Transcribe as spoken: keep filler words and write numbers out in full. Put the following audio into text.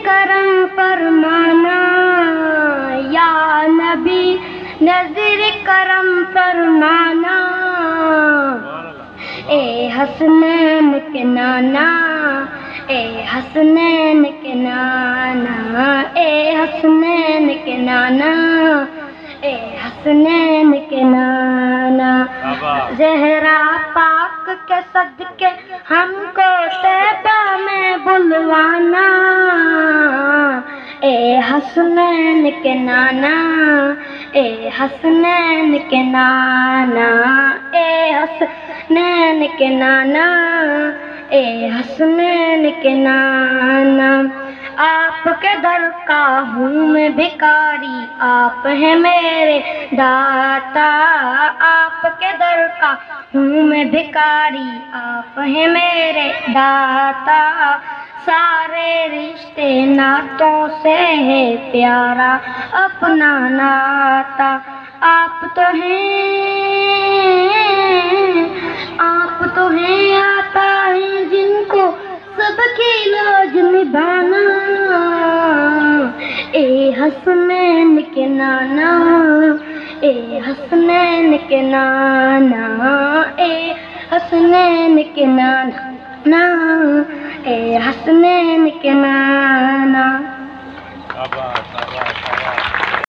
کرم فرمانا یا نبی نظر کرم فرمانا اے حسنین کے نانا اے حسنین کے نانا اے حسنین کے نانا اے حسنین کے نانا زہرا پاک کے صدقے ہم کو طیبہ میں بلوانا اے حسنین کے نانا اے حسنین کے نانا اے حسنین کے نانا اے حسنین کے نانا آپ کے در کا ہوں میں بھکاری آپ ہیں میرے داتا آپ کے در کا ہوں میں بھکاری آپ ہیں میرے داتا سارے رشتے ناتوں سے ہے پیارا اپنا ناتا آپ تو ہیں آپ تو ہیں آتا ہے جن کو سب کی لاج نبھانا اے حسنین کے نانا اے حسنین کے نانا اے حسنین کے نانا اے حسنین کے نانا